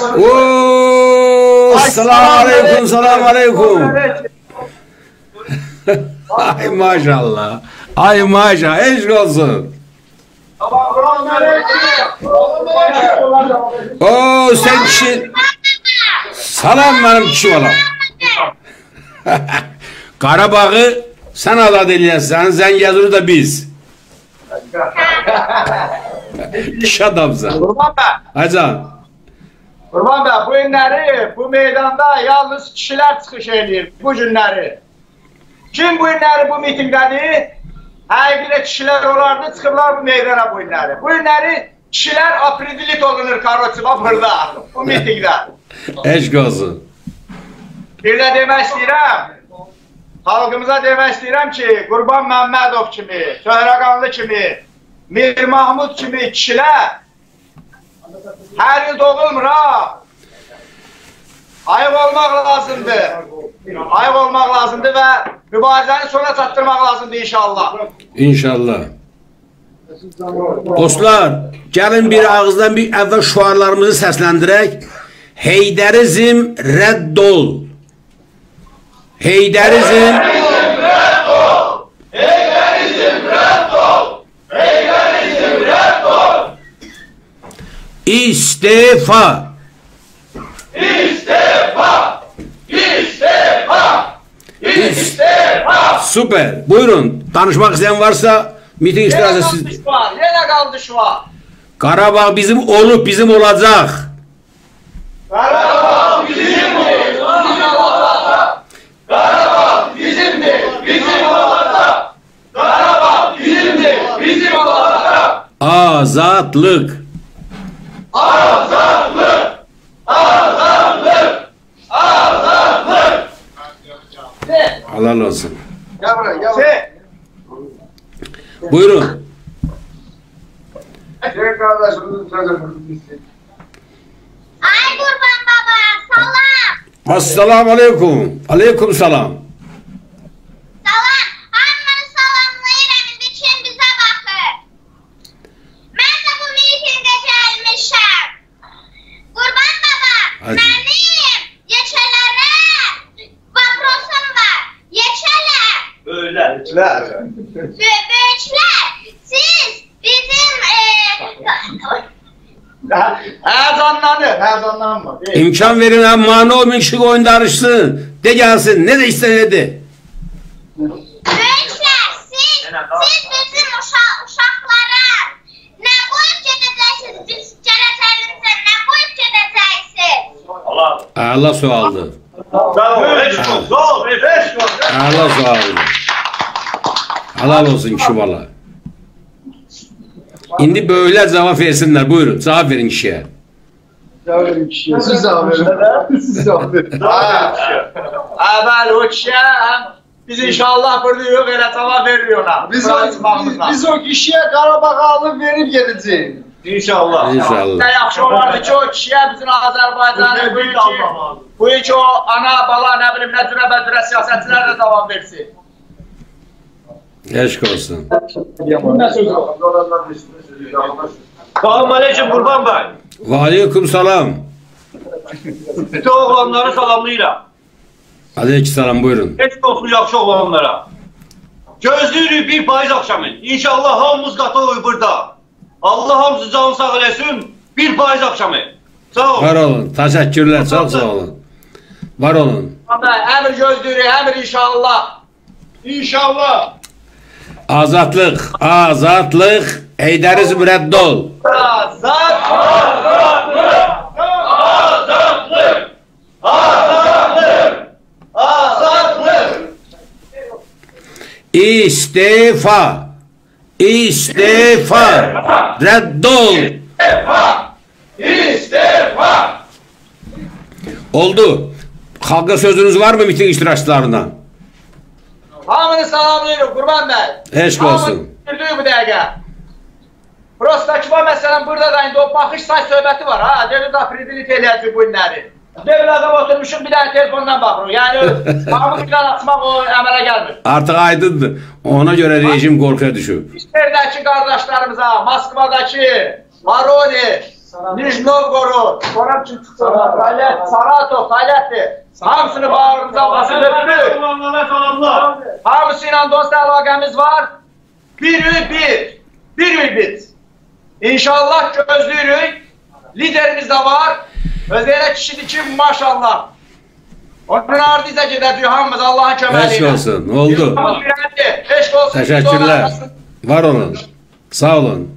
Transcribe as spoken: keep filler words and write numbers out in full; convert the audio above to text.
Ooo, selamun aleyküm, selamun aleyküm. Ay maşallah, ay maşallah, eşk olsun. Ooo, sen kişi, salam benim kişi olam. Qarabağı sen azad eləyəsən, Zəngəzuru da biz. Kişi adamsan. Qurban bəy. Hacan. Qurban bəy, bu günləri bu meydanda yalnız kişilər çıxış edir bu günləri. Kim bu günləri bu mitingdədir? Həqiqətən kişilər olardı, çıxıblar bu meydana bu günləri. Bu günləri kişilər apredilit olunur Karoçiva burada, bu mitingdə. Eşq olsun. Bir də demək istəyirəm, xalqımıza demək istəyirəm ki, Qurban Məmmədov kimi, Söhrəqanlı kimi, Mir Mahmud kimi kişilər hər il doğulmur ha. Ayıq olmaq lazımdır. Ayıq olmaq lazımdır və mübarizəni sona çatdırmaq lazımdır inşallah. İnşallah. Dostlar, gəlin bir ağızdan bir əvvəl şuarlarımızı səsləndirək. Heydərizm rədd ol. Heydərizm rədd ol. Heydərizm rədd ol. Heydərizm rədd ol. İstifa. İstifa. İstifa. İstifa. Süper. Buyurun. Danışmak isteyen varsa miting iştirakçısı siz. Yenə qaldı şu an. Qarabağ bizim olup bizim olacaq. Qarabağ bizimdir, bizim olacaq. Qarabağ bizimdir, bizim olacaq. Qarabağ bizimdir, bizim olacaq. Azadlık. Azadlık. Azadlık. Azadlık. Halal olsun. Gel buraya, gel buraya. Buyurun. Ay Qurban baba, salam. Assalamu aleyküm. Aleyküm salam. Salam, hamını salamlayıram, indi kim bizə baxır. Mən də bu mitingə gəlmişəm. Qurban baba, Hadi. mənim yeçələrə vaprosum var. Yeçələr, Böyüklər. bö- böyüklər, siz bizim Həzanlanır, həzanlanmır. İmkan verin ha, mani olmayın kişi oyun danışsın. De gelsin. Ne de istedi. böyüklər, siz, siz bizim uşa uşaqlara nə qoyub gedəcəksiniz, biz gələcəyinizə nə qoyub gedəcəksiniz? Allah sualdı. Allah sualdı. Halal olsun kişi valla. İndi böyle cevap versinler. Buyurun. Cevap verin kişiye. Siz cavab verin. Siz cavab verin. Əvvəl o kişiyə həm biz inşallah burada yox elə cavab veriyorlar. Biz o, biz, biz o kişiye Qarabağ alıb verib gedəcəyik. İnşallah. İnşallah. Ne yaxşı olardı ki o kişiyə bizim Azərbaycanı bu iki, bu iki o ana bala ne bileyim ne cürə bədürə siyasətçilər də cavab versin. Eşk olsun. Salam aleyküm Qurban bəy. Ve aleyküm salam. Bütün oğlanları salamlayıram. Aleyküm salam buyurun. Heç olsun yaxşı oğlanlara. Gözləyirik bir payız akşamı. İnşallah hamımız qatılır burada. Allah hamımızı canı sağ eləsin. Bir payız akşamı. Sağ olun. Var olun. Teşekkürler. Çok sağ olun. Var olun. Əmr gözləyirik, əmr inşallah. İnşallah. Azatlık. Azatlık. Heydərizm rədd ol. Azad. Azadlık! Azadlık! Azadlık. İstifa. İstifa. Rədd ol. İstifa! Oldu. Halka sözünüz var mı miting iştirakçılarından? Hamını salamlayırım Qurban bəy. Eşq olsun. Hamını gördük bu dəqiqə. Prosta ki, məsələn, burada da indi o baxış say söhbəti var ha. Devlet apredilit eləyəcək bu günləri. Devlet adam oturmuşum bir dənə telefondan baxırıq. Yəni, hamı plan açmaq o əmələ gəlmir. Artık aydındır. Ona göre rejim korkuya düşüb. İşlərdəki qardaşlarımıza, Moskvadakı, Varoli, Nijni Novgorod, Fəaliyyət, Saratov, fəaliyyətdir. Hamısını bağrımıza basıb öpürük. Hamısı ilə dost əlaqəmiz var. Bir ül bir. Bir ül bit. İnşallah gözlüyürük. Liderimiz də var. Özələ kişidir ki, maşallah. Onun ardınca gedəcək hamımız Allah'ın köməliyle. Eşk olsun. Oldu. Eşk olsun. Teşekkürler. Var olun. Sağ olun.